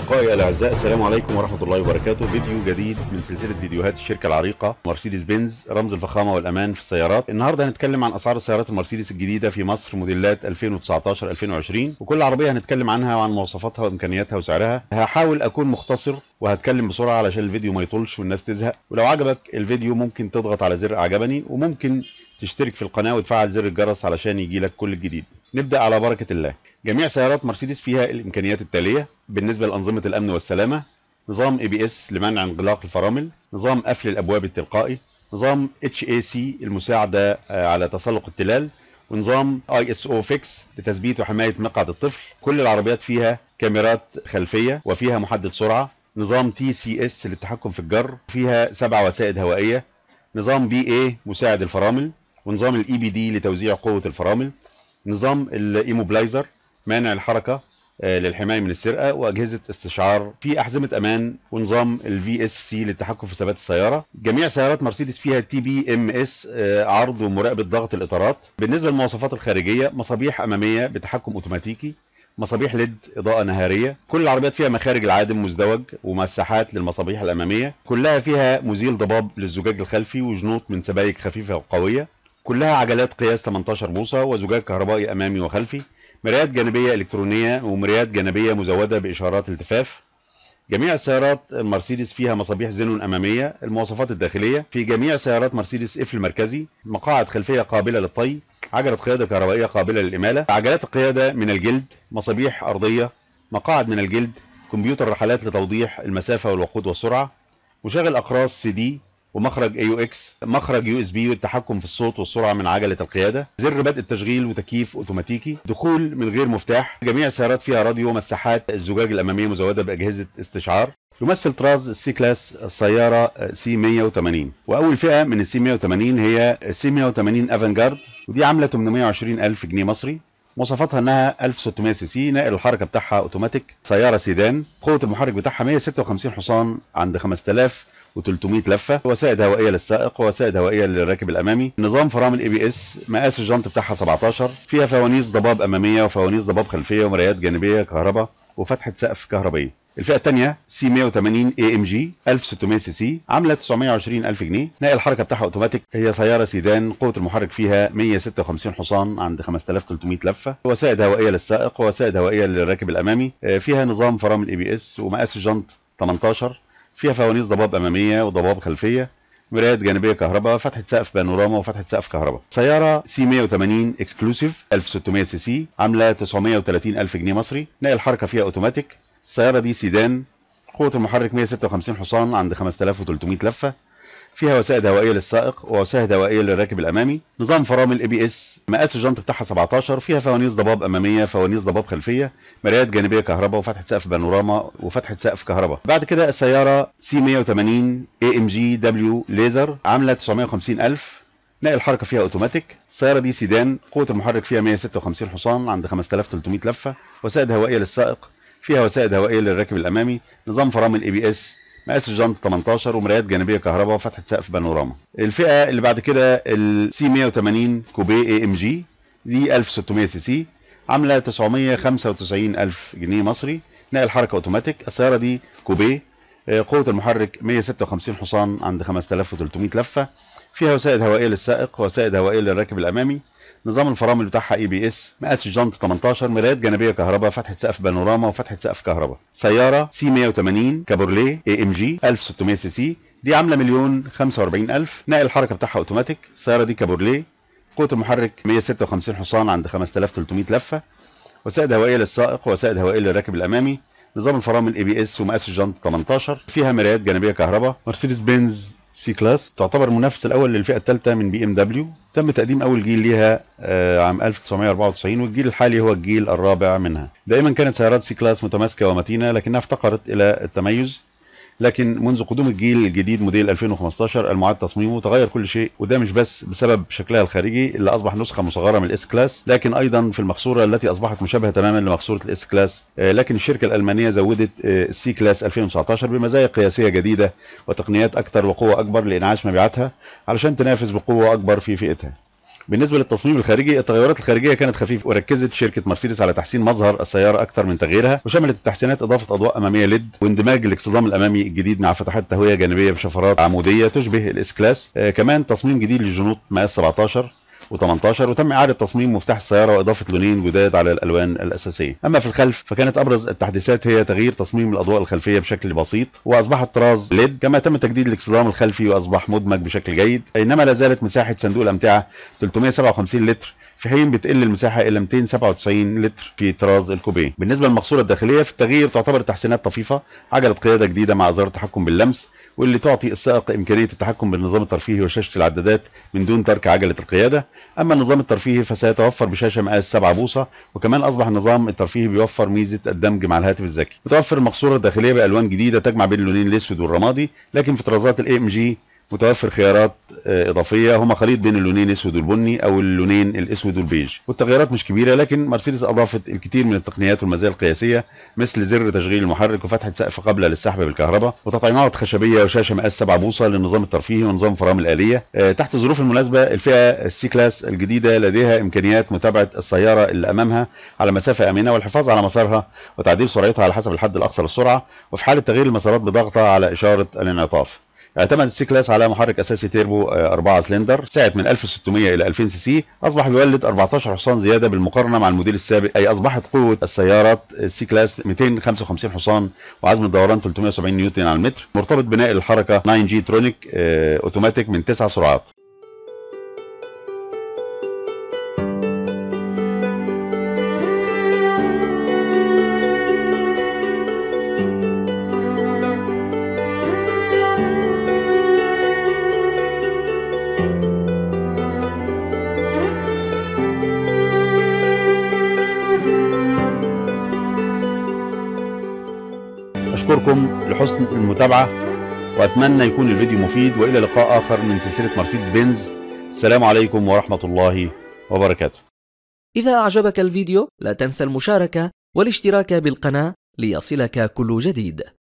أصدقائي الأعزاء، السلام عليكم ورحمة الله وبركاته. فيديو جديد من سلسلة فيديوهات الشركة العريقة مرسيدس بنز، رمز الفخامة والأمان في السيارات. النهاردة هنتكلم عن أسعار السيارات المرسيدس الجديدة في مصر موديلات 2019-2020، وكل عربية هنتكلم عنها وعن مواصفاتها وإمكانياتها وسعرها. هحاول أكون مختصر وهتكلم بسرعة علشان الفيديو ما يطولش والناس تزهق. ولو عجبك الفيديو ممكن تضغط على زر أعجبني، وممكن تشترك في القناة وتفعل زر الجرس علشان يجيلك كل الجديد. نبدأ على بركة الله. جميع سيارات مرسيدس فيها الإمكانيات التالية بالنسبة لأنظمة الأمن والسلامة: نظام ABS لمنع انغلاق الفرامل، نظام قفل الأبواب التلقائي، نظام HAC المساعدة على تسلق التلال، ونظام ISO Fix لتثبيت وحماية مقعد الطفل. كل العربيات فيها كاميرات خلفية وفيها محدد سرعة، نظام TCS للتحكم في الجر، فيها 7 وسائد هوائية، نظام BA مساعد الفرامل، ونظام EBD لتوزيع قوة الفرامل، نظام الإيموبلايزر مانع الحركة للحماية من السرقة، وأجهزة استشعار، في أحزمة أمان، ونظام VSC للتحكم في ثبات السيارة. جميع سيارات مرسيدس فيها TPMS عرض ومراقبة ضغط الإطارات. بالنسبة للمواصفات الخارجية: مصابيح أمامية بتحكم أوتوماتيكي، مصابيح LED إضاءة نهارية. كل العربيات فيها مخارج العادم مزدوج ومساحات للمصابيح الأمامية. كلها فيها مزيل ضباب للزجاج الخلفي وجنوط من سبائك خفيفة وقوية. كلها عجلات قياس 18 بوصة وزجاج كهربائي أمامي وخلفي، مرايات جانبية إلكترونية ومرايات جانبية مزودة بإشارات التفاف. جميع السيارات المرسيدس فيها مصابيح زينون أمامية. المواصفات الداخلية: في جميع سيارات مرسيدس قفل مركزي، مقاعد خلفية قابلة للطي، عجلة قيادة كهربائية قابلة للإمالة، عجلات القيادة من الجلد، مصابيح أرضية، مقاعد من الجلد، كمبيوتر رحلات لتوضيح المسافة والوقود والسرعة، مشغل أقراص CD، ومخرج AUX، مخرج USB والتحكم في الصوت والسرعة من عجلة القيادة، زر بدء التشغيل وتكييف أوتوماتيكي، دخول من غير مفتاح. جميع السيارات فيها راديو، مساحات الزجاج الأمامية مزودة بأجهزة استشعار. يمثل طراز السي كلاس السيارة C180، وأول فئة من الC180 هي C180 افانجارد، ودي عاملة 820,000 جنيه مصري. مواصفاتها انها 1600 سي سي، نقل الحركه بتاعها اوتوماتيك، سياره سيدان، قوه المحرك بتاعها 156 حصان عند 5300 لفه، وسائد هوائيه للسائق ووسائد هوائيه للراكب الامامي، نظام فرامل ABS، مقاس الجنط بتاعها 17، فيها فوانيس ضباب اماميه وفوانيس ضباب خلفيه ومرايات جانبيه كهرباء وفتحه سقف كهربائيه. الفئه الثانيه C180 AMG 1600 سي سي، عامله 920,000 جنيه، نقل الحركه بتاعها اوتوماتيك، هي سياره سيدان، قوه المحرك فيها 156 حصان عند 5300 لفه، وسائد هوائيه للسائق ووسائد هوائيه للراكب الامامي، فيها نظام فرامل ABS ومقاس الجنط 18، فيها فوانيس ضباب اماميه وضباب خلفيه، مرايات جانبيه كهرباء، فتحه سقف بانوراما وفتحه سقف كهرباء. سياره C180 اكسكلوسيف 1600 سي سي، عامله 930,000 جنيه مصري، نقل الحركه فيها اوتوماتيك، السياره دي سيدان، قوه المحرك 156 حصان عند 5300 لفه، فيها وسائد هوائيه للسائق ووسائد هوائيه للراكب الامامي، نظام فرامل ABS، مقاس الجنط بتاعها 17، فيها فوانيس ضباب اماميه، فوانيس ضباب خلفيه، مرايات جانبيه كهرباء وفتحه سقف بانوراما وفتحه سقف كهرباء. بعد كده السياره C180 AMG W ليزر، عامله 950,000، نقل الحركه فيها اوتوماتيك، السياره دي سيدان، قوه المحرك فيها 156 حصان عند 5300 لفه، وسائد هوائيه للسائق، فيها وسائد هوائيه للراكب الامامي، نظام فرامل ABS، مقاس الجنط 18، ومرايات جانبيه كهرباء وفتحه سقف بانوراما. الفئه اللي بعد كده C180 كوبيه AMG، دي 1600 سي سي، عامله 995,000 جنيه مصري، نقل حركه اوتوماتيك، السياره دي كوبيه، قوه المحرك 156 حصان عند 5300 لفه، فيها وسائد هوائيه للسائق ووسائد هوائيه للراكب الامامي، نظام الفرامل بتاعها ABS، مقاس الجنط 18، مرايات جانبيه كهرباء، فتحه سقف بانوراما وفتحه سقف كهرباء. سياره C180 كابورليه AMG 1600 سي سي، دي عامله 1,045,000، نقل الحركه بتاعها اوتوماتيك، السياره دي كابورليه، قوه المحرك 156 حصان عند 5300 لفه، وسائد هوائيه للسائق ووسائد هوائيه للراكب الامامي، نظام الفرامل ABS ومقاس الجنط 18، فيها مرايات جانبيه كهرباء. مرسيدس بنز سي كلاس تعتبر المنافس الاول للفئه الثالثه من BMW، تم تقديم اول جيل ليها عام 1994، والجيل الحالي هو الجيل الرابع منها. دائما كانت سيارات سي كلاس متماسكه ومتينه، لكنها افتقرت الى التميز، لكن منذ قدوم الجيل الجديد موديل 2015 المعاد تصميمه تغير كل شيء، وده مش بس بسبب شكلها الخارجي اللي اصبح نسخه مصغره من الاس كلاس، لكن ايضا في المقصوره التي اصبحت مشابهه تماما لمقصوره الاس كلاس. لكن الشركه الالمانيه زودت السي كلاس 2019 بمزايا قياسيه جديده وتقنيات اكثر وقوه اكبر لانعاش مبيعاتها علشان تنافس بقوه اكبر في فئتها. بالنسبه للتصميم الخارجي، التغيرات الخارجيه كانت خفيفه، وركزت شركه مرسيدس على تحسين مظهر السياره اكثر من تغييرها، وشملت التحسينات اضافه اضواء اماميه ليد، واندماج الاكسدام الامامي الجديد مع فتحات تهويه جانبيه بشفرات عموديه تشبه الاس كلاس. كمان تصميم جديد للجنوط مقاس 17 و18، وتم اعاده تصميم مفتاح السياره واضافه لونين جداد على الالوان الاساسيه. اما في الخلف فكانت ابرز التحديثات هي تغيير تصميم الاضواء الخلفيه بشكل بسيط، واصبحت طراز ليد، كما تم تجديد الاكسدام الخلفي واصبح مدمج بشكل جيد. اينما لا زالت مساحه صندوق الامتعه 357 لتر، في حين بتقل المساحه الى 297 لتر في طراز الكوبيه. بالنسبه للمقصوره الداخليه، في التغيير تعتبر التحسينات طفيفه: عجله قياده جديده مع زر تحكم باللمس، واللي تعطي السائق امكانيه التحكم بالنظام الترفيهي وشاشه العدادات من دون ترك عجله القياده. اما النظام الترفيهي فسيتوفر بشاشه مقاس 7 بوصه، وكمان اصبح النظام الترفيهي بيوفر ميزه الدمج مع الهاتف الذكي. متوفر المقصوره الداخليه بالوان جديده تجمع بين اللونين الاسود والرمادي، لكن في طرازات الاي ام جي متوفر خيارات اضافيه هما خليط بين اللونين الاسود والبني او اللونين الاسود والبيج. والتغييرات مش كبيره، لكن مرسيدس اضافت الكثير من التقنيات والمزايا القياسيه، مثل زر تشغيل المحرك وفتحه سقف قابله للسحب بالكهرباء، وتطعيمات خشبيه وشاشه مقاس 7 بوصه للنظام الترفيهي ونظام فرامل الاليه. تحت الظروف المناسبه، الفئه السي كلاس الجديده لديها امكانيات متابعه السياره اللي امامها على مسافه امنه، والحفاظ على مسارها وتعديل سرعتها على حسب الحد الاقصى للسرعه، وفي حاله تغيير المسارات بضغطها على اشاره الانعطاف. اعتمد السي كلاس على محرك اساسي تيربو 4 سلندر سعه من 1600 الى 2000 سي سي، اصبح بيولد 14 حصان زياده بالمقارنه مع الموديل السابق، اي اصبحت قوه السيارات السي كلاس 255 حصان، وعزم الدوران 370 نيوتن على المتر. مرتبط بناء الحركه 9 جي ترونيك اوتوماتيك من 9 سرعات. أشكركم لحسن المتابعة، وأتمنى يكون الفيديو مفيد، وإلى لقاء آخر من سلسلة مرسيدس بنز. السلام عليكم ورحمة الله وبركاته. إذا أعجبك الفيديو لا تنسى المشاركة والاشتراك بالقناة ليصلك كل جديد.